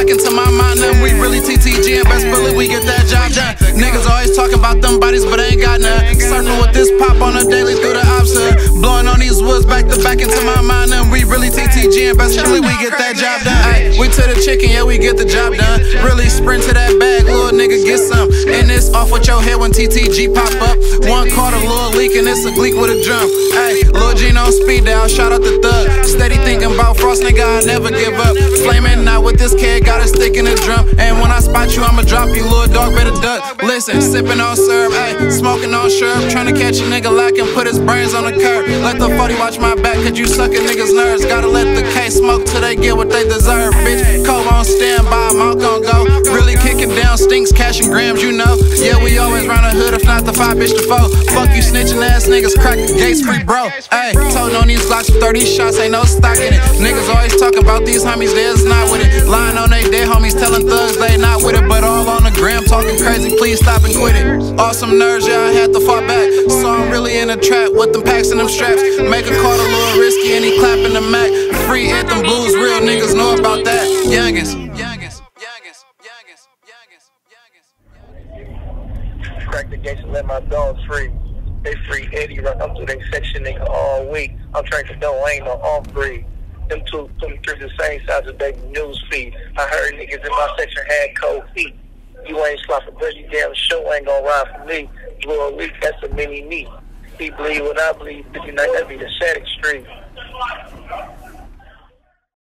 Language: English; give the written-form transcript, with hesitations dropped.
back into my mind, and we really TTG and best believe we get that job done. Niggas always talking about them bodies, but they ain't got none. Surfing with this pop on a daily through the ops hood. Blowing on these woods back to back into my mind, and we really TTG and best believe we get that job done. Ay, we to the chicken, yeah, we get the job done. Really sprint to that bag, little nigga, get some. And it's off with your head when TTG pop up. One caught a little leak, and it's a gleek with a drum. Ay, Lil Gino speed down, shout out the thug. Steady thinking about Frost, nigga, I never give up. Flaming out with this kid, got a stick in the drum. And when I spot you, I'ma drop you, little dog, better duck. Listen, sipping on syrup, ayy, smoking on syrup. Trying to catch a nigga lacking, put his brains on the curb. Let the 40 watch my back, cause you suckin' niggas' nerves. Gotta let the K smoke till they get what they deserve, bitch. Cove on standby, mouth gon' go. Really kicking down stinks, cash and grams, you know. Yeah, we always round the hood, if not the 5, bitch, the 4. Fuck you snitching ass niggas, crack the gates free, bro. Ayy, toting on these blocks, 30 shots, ain't no stock in it. Niggas always talk about these homies, theirs not with it. Lying on they dead homies, telling thugs they not with it. But all on the gram, talking crazy, please stop and quit it. Awesome nerves, yeah, I had to fall back. So I'm really in a trap with them packs and them straps. Make a call a little risky and he clapping the Mac. Free anthem blues, real niggas know about that. Youngest. Crack the gates and let my dogs free. They free Eddie, run up through their section, nigga, all week. I'm trying to know, I ain't no off-breed. Them two the same size of baby news feed. I heard niggas in my section had cold feet. You ain't slopping, but you damn sure ain't gonna ride for me. Blue a leak, that's a mini me. He bleed what I bleed, 59, that be the static street.